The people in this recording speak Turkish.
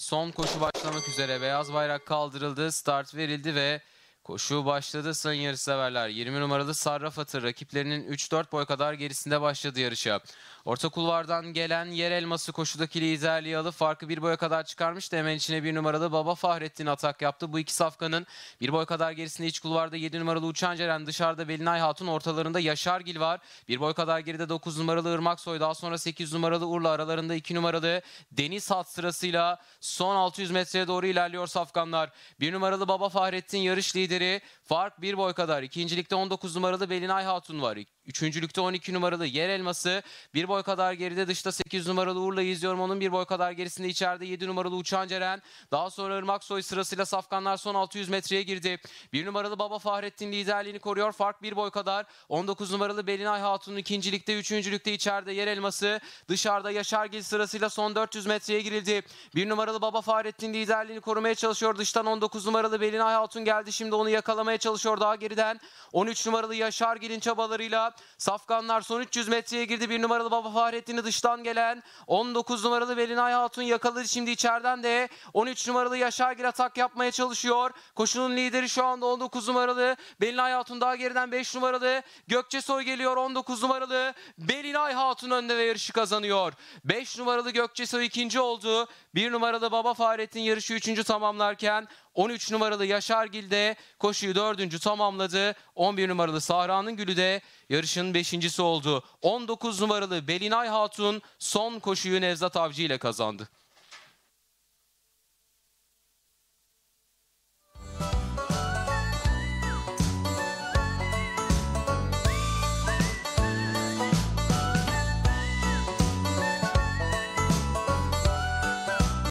son koşu başlamak üzere. Beyaz bayrak kaldırıldı, start verildi ve koşu başladı sayın yarışseverler. 20 numaralı Sarraf Atı rakiplerinin 3-4 boy kadar gerisinde başladı yarışa. Orta kulvardan gelen Yer Elması koşudaki liderliği alıp farkı 1 boya kadar çıkarmıştı. Hemen içine 1 numaralı Baba Fahrettin atak yaptı. Bu iki safkanın 1 boy kadar gerisinde iç kulvarda 7 numaralı Uçan Ceren, dışarıda Belinay Hatun, ortalarında Yaşargil var. 1 boy kadar geride 9 numaralı Irmaksoy, daha sonra 8 numaralı Urla, aralarında 2 numaralı Deniz Hat sırasıyla son 600 metreye doğru ilerliyor safkanlar. 1 numaralı Baba Fahrettin yarış lideri. Fark 1 boy kadar. İkincilikte 19 numaralı Belinay Hatun var. Üçüncülükte 12 numaralı Yer Elması. 1 boy kadar geride, dışta 8 numaralı Urla'yı izliyorum. Onun 1 boy kadar gerisinde içeride 7 numaralı Uçan Ceren. Daha sonra Irmaksoy sırasıyla safkanlar son 600 metreye girdi. 1 numaralı Baba Fahrettin liderliğini koruyor. Fark 1 boy kadar. 19 numaralı Belinay Hatun'un ikincilikte, üçüncülükte içeride Yer Elması. Dışarıda Yaşargil sırasıyla son 400 metreye girildi. 1 numaralı Baba Fahrettin liderliğini korumaya çalışıyor. Dıştan 19 numaralı Belinay Hatun geldi. Şimdi onu yakalamaya çalışıyor daha geriden. 13 numaralı Yaşargil'in çabalarıyla safkanlar son 300 metreye girdi. 1 numaralı Baba Fahrettin'i dıştan gelen 19 numaralı Belinay Hatun yakaladı. Şimdi içeriden de 13 numaralı Yaşargil atak yapmaya çalışıyor. Koşunun lideri şu anda 19 numaralı Belinay Hatun, daha geriden 5 numaralı Gökçesoy geliyor. 19 numaralı Belinay Hatun önde ve yarışı kazanıyor. 5 numaralı Gökçesoy ikinci oldu. 1 numaralı Baba Fahrettin yarışı 3. tamamlarken 13 numaralı Yaşargil de koşuyu 4. tamamladı. 11 numaralı Sahra'nın Gülü de yarışın 5.'si oldu. 19 numaralı Belinay Hatun son koşuyu Nevzat Avcı ile kazandı.